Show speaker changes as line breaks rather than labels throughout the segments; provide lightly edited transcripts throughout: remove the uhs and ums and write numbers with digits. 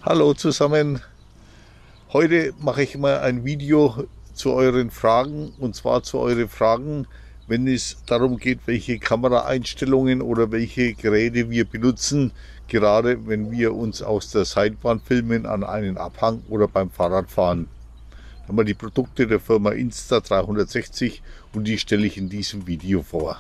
Hallo zusammen, heute mache ich mal ein Video zu euren Fragen, und zwar zu euren Fragen, wenn es darum geht, welche Kameraeinstellungen oder welche Geräte wir benutzen, gerade wenn wir uns aus der Seilbahn filmen, an einen Abhang oder beim Fahrradfahren. Da haben wir die Produkte der Firma Insta360 und die stelle ich in diesem Video vor.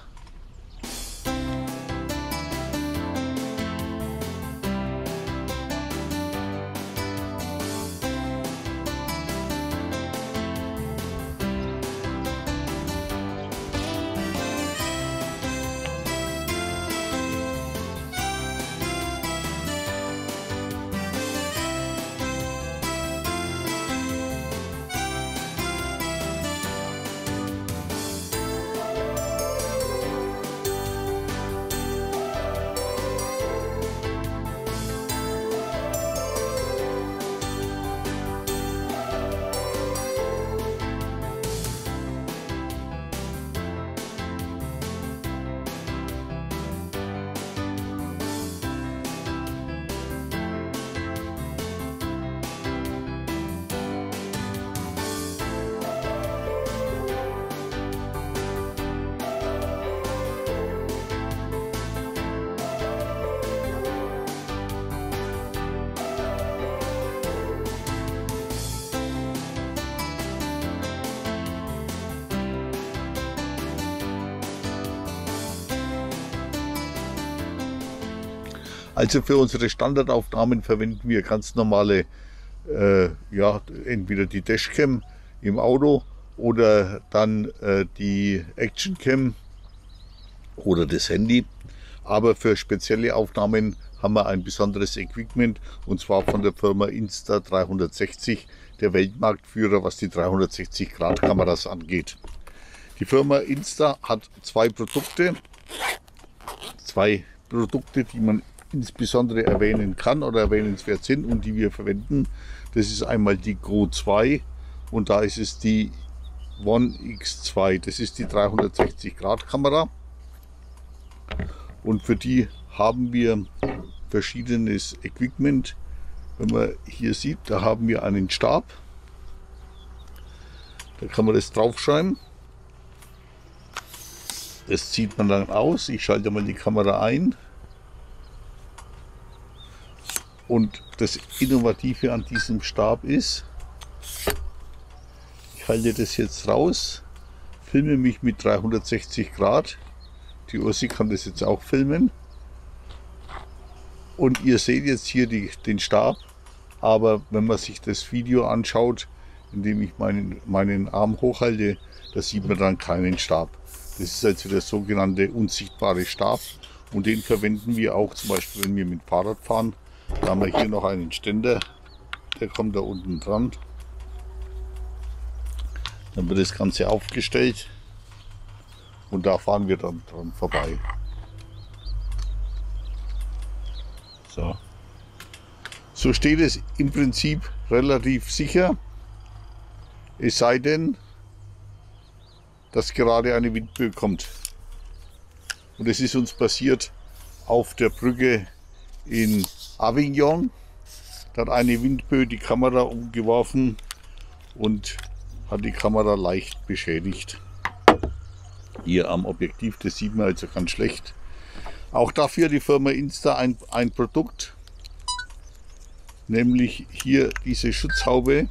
Also für unsere Standardaufnahmen verwenden wir ganz normale, entweder die Dashcam im Auto oder dann die Actioncam oder das Handy. Aber für spezielle Aufnahmen haben wir ein besonderes Equipment, und zwar von der Firma Insta360, der Weltmarktführer, was die 360-Grad-Kameras angeht. Die Firma Insta hat zwei Produkte, die man insbesondere erwähnen kann oder erwähnenswert sind und die wir verwenden. Das ist einmal die Go 2 und da ist es die One X2. Das ist die 360-Grad-Kamera und für die haben wir verschiedenes Equipment. Wenn man hier sieht, da haben wir einen Stab. Da kann man das draufschreiben. Das zieht man dann aus. Ich schalte mal die Kamera ein. Und das Innovative an diesem Stab ist, ich halte das jetzt raus, filme mich mit 360 Grad. Die Ursi kann das jetzt auch filmen. Und ihr seht jetzt hier den Stab, aber wenn man sich das Video anschaut, indem ich meinen Arm hochhalte, da sieht man dann keinen Stab. Das ist also der sogenannte unsichtbare Stab und den verwenden wir auch zum Beispiel, wenn wir mit Fahrrad fahren. Da haben wir hier noch einen Ständer, der kommt da unten dran. Dann wird das Ganze aufgestellt und da fahren wir dann dran vorbei. So steht es im Prinzip relativ sicher, es sei denn, dass gerade eine Windböe kommt. Und es ist uns passiert auf der Brücke in Avignon. Da hat eine Windböe die Kamera umgeworfen und hat die Kamera leicht beschädigt. Hier am Objektiv, das sieht man also ganz schlecht. Auch dafür die Firma Insta ein Produkt, nämlich hier diese Schutzhaube,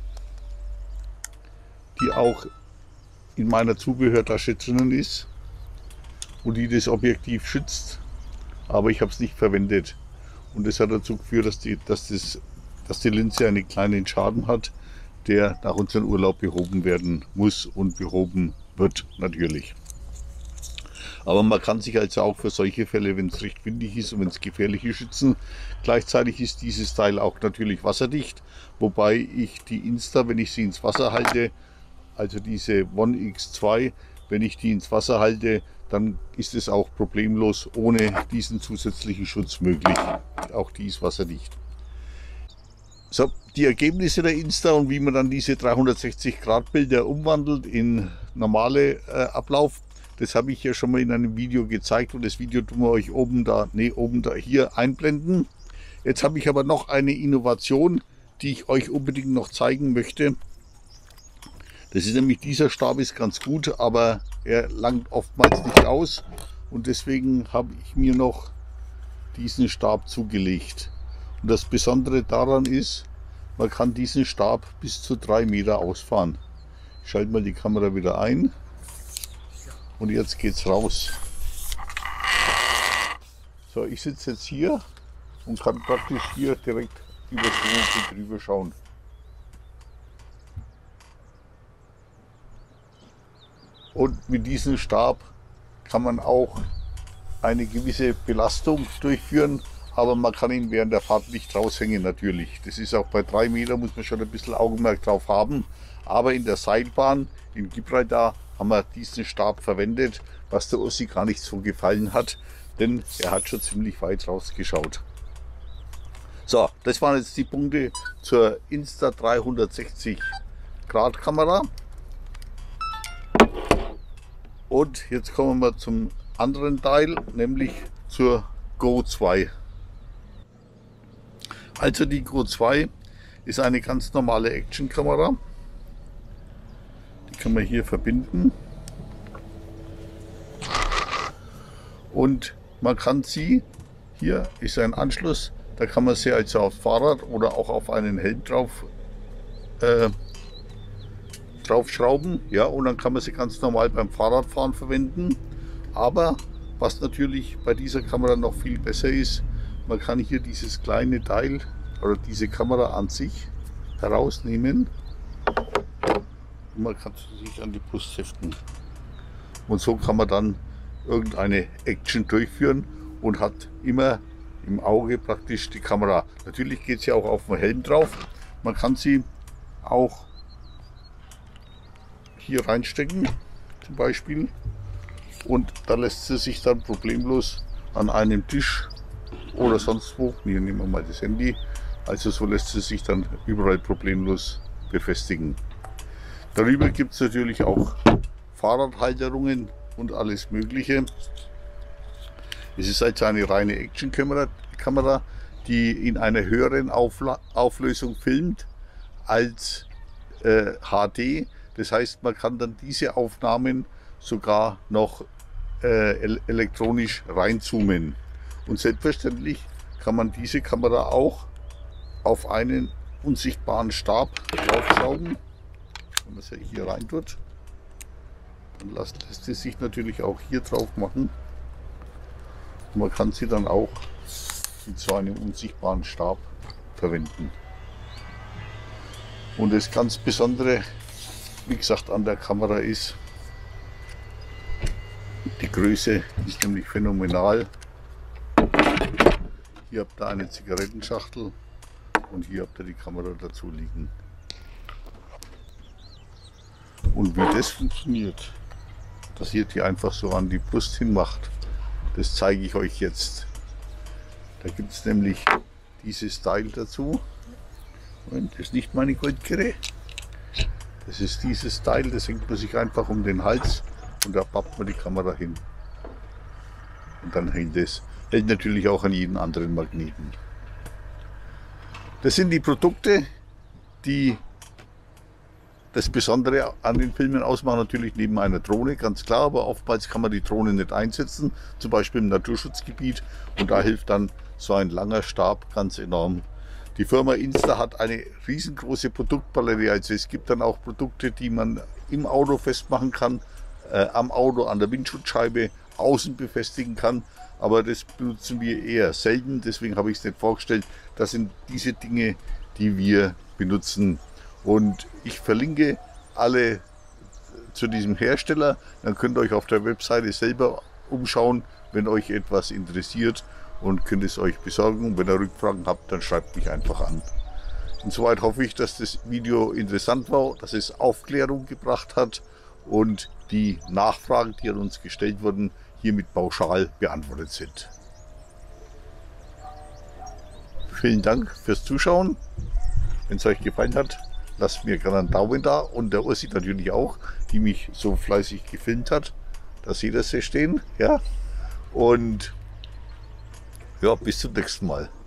die auch in meiner Zubehörtasche drinnen ist und die das Objektiv schützt, aber ich habe es nicht verwendet. Und das hat dazu geführt, dass die Linse einen kleinen Schaden hat, der nach unserem Urlaub behoben werden muss und behoben wird natürlich. Aber man kann sich also auch für solche Fälle, wenn es recht windig ist und wenn es gefährlich ist, schützen. Gleichzeitig ist dieses Teil auch natürlich wasserdicht, wobei ich die Insta, wenn ich sie ins Wasser halte, also diese One X2, wenn ich die ins Wasser halte, dann ist es auch problemlos ohne diesen zusätzlichen Schutz möglich. Auch die ist wasserdicht. So, die Ergebnisse der Insta und wie man dann diese 360-Grad-Bilder umwandelt in normale Ablauf, das habe ich ja schon mal in einem Video gezeigt und das Video tun wir euch oben da hier einblenden. Jetzt habe ich aber noch eine Innovation, die ich euch unbedingt noch zeigen möchte. Das ist nämlich, dieser Stab ist ganz gut, aber er langt oftmals nicht aus. Und deswegen habe ich mir noch diesen Stab zugelegt. Und das Besondere daran ist, man kann diesen Stab bis zu 3 Meter ausfahren. Ich schalte mal die Kamera wieder ein. Und jetzt geht's raus. So, ich sitze jetzt hier und kann praktisch hier direkt über das Wohnmobil drüber schauen. Und mit diesem Stab kann man auch eine gewisse Belastung durchführen, aber man kann ihn während der Fahrt nicht raushängen natürlich. Das ist auch bei 3 Meter, muss man schon ein bisschen Augenmerk drauf haben. Aber in der Seilbahn in Gibraltar haben wir diesen Stab verwendet, was der Ossi gar nicht so gefallen hat, denn er hat schon ziemlich weit rausgeschaut. So, das waren jetzt die Punkte zur Insta360 Grad Kamera. Und jetzt kommen wir zum anderen Teil, nämlich zur Go 2. Also die Go 2 ist eine ganz normale Actionkamera. Die kann man hier verbinden. Und man kann sie, hier ist ein Anschluss, da kann man sie also aufs Fahrrad oder auch auf einen Helm draufschrauben, ja, und dann kann man sie ganz normal beim Fahrradfahren verwenden. Aber was natürlich bei dieser Kamera noch viel besser ist, man kann hier dieses kleine Teil oder diese Kamera an sich herausnehmen und man kann sie sich an die Brust heften. Und so kann man dann irgendeine Action durchführen und hat immer im Auge praktisch die Kamera. Natürlich geht sie auch auf den Helm drauf. Man kann sie auch hier reinstecken zum Beispiel und da lässt sie sich dann problemlos an einem Tisch oder sonst wo, hier nehmen wir mal das Handy, also so lässt sie sich dann überall problemlos befestigen. Darüber gibt es natürlich auch Fahrradhalterungen und alles Mögliche. Es ist also eine reine Actionkamera, die in einer höheren Auflösung filmt als HD. Das heißt, man kann dann diese Aufnahmen sogar noch elektronisch reinzoomen. Und selbstverständlich kann man diese Kamera auch auf einen unsichtbaren Stab draufschrauben. Wenn man sie hier rein tut, dann lässt es sich natürlich auch hier drauf machen. Und man kann sie dann auch mit so einem unsichtbaren Stab verwenden. Und das ganz Besondere, wie gesagt, an der Kamera ist, die Größe ist nämlich phänomenal. Hier habt ihr eine Zigarettenschachtel und hier habt ihr die Kamera dazu liegen. Und wie das funktioniert, dass ihr die einfach so an die Brust hin macht, das zeige ich euch jetzt. Da gibt es nämlich dieses Teil dazu. Und das ist nicht meine Goldkette. Das ist dieses Teil, das hängt man sich einfach um den Hals und da pappt man die Kamera hin. Und dann hält es. Hält natürlich auch an jeden anderen Magneten. Das sind die Produkte, die das Besondere an den Filmen ausmachen. Natürlich neben einer Drohne, ganz klar, aber oftmals kann man die Drohne nicht einsetzen, zum Beispiel im Naturschutzgebiet. Und da hilft dann so ein langer Stab ganz enorm. Die Firma Insta hat eine riesengroße Produktpalette. Also es gibt dann auch Produkte, die man im Auto festmachen kann, am Auto, an der Windschutzscheibe, außen befestigen kann. Aber das benutzen wir eher selten, deswegen habe ich es nicht vorgestellt. Das sind diese Dinge, die wir benutzen. Und ich verlinke alle zu diesem Hersteller. Dann könnt ihr euch auf der Webseite selber umschauen, wenn euch etwas interessiert, und könnt es euch besorgen. Und wenn ihr Rückfragen habt, dann schreibt mich einfach an. Insoweit hoffe ich, dass das Video interessant war, dass es Aufklärung gebracht hat und die Nachfragen, die an uns gestellt wurden, hiermit pauschal beantwortet sind. Vielen Dank fürs Zuschauen. Wenn es euch gefallen hat, lasst mir gerne einen Daumen da und der Ursi natürlich auch, die mich so fleißig gefilmt hat. Da seht ihr sie stehen. Ja? Und ja, bis zum nächsten Mal.